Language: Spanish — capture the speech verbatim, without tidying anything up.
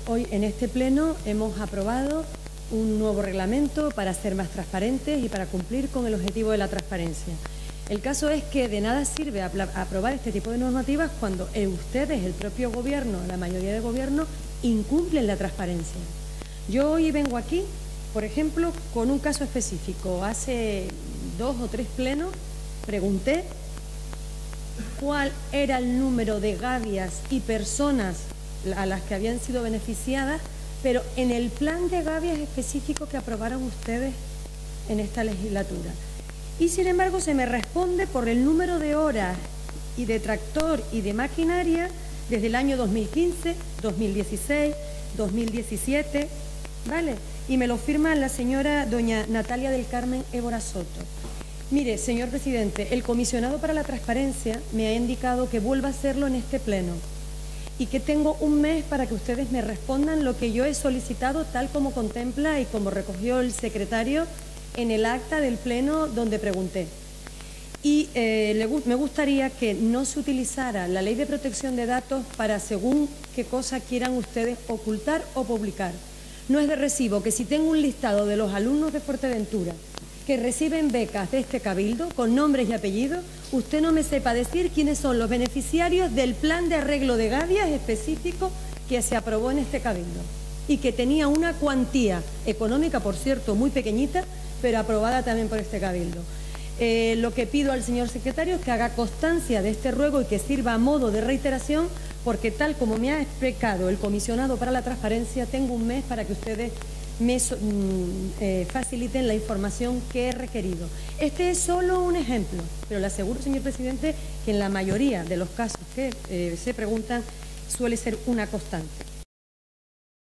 Hoy en este pleno hemos aprobado un nuevo reglamento para ser más transparentes y para cumplir con el objetivo de la transparencia. El caso es que de nada sirve aprobar este tipo de normativas cuando ustedes, el propio Gobierno, la mayoría de Gobierno, incumplen la transparencia. Yo hoy vengo aquí, por ejemplo, con un caso específico. Hace dos o tres plenos pregunté cuál era el número de gavias y personas a las que habían sido beneficiadas, pero en el plan de gavias específico que aprobaron ustedes en esta legislatura. Y sin embargo se me responde por el número de horas y de tractor y de maquinaria desde el año dos mil quince, dos mil dieciséis, dos mil diecisiete, ¿vale? Y me lo firma la señora doña Natalia del Carmen Évora Soto. Mire, señor presidente, el comisionado para la transparencia me ha indicado que vuelva a hacerlo en este pleno y que tengo un mes para que ustedes me respondan lo que yo he solicitado, tal como contempla y como recogió el secretario en el acta del pleno donde pregunté. Y eh, le, me gustaría que no se utilizara la Ley de Protección de Datos para según qué cosa quieran ustedes ocultar o publicar. No es de recibo que si tengo un listado de los alumnos de Fuerteventura que reciben becas de este cabildo, con nombres y apellidos, usted no me sepa decir quiénes son los beneficiarios del plan de arreglo de gavias específico que se aprobó en este cabildo y que tenía una cuantía económica, por cierto, muy pequeñita, pero aprobada también por este cabildo. Eh, lo que pido al señor secretario es que haga constancia de este ruego y que sirva a modo de reiteración, porque tal como me ha explicado el comisionado para la transparencia, tengo un mes para que ustedes me eh, faciliten la información que he requerido. Este es solo un ejemplo, pero le aseguro, señor presidente, que en la mayoría de los casos que eh, se preguntan suele ser una constante.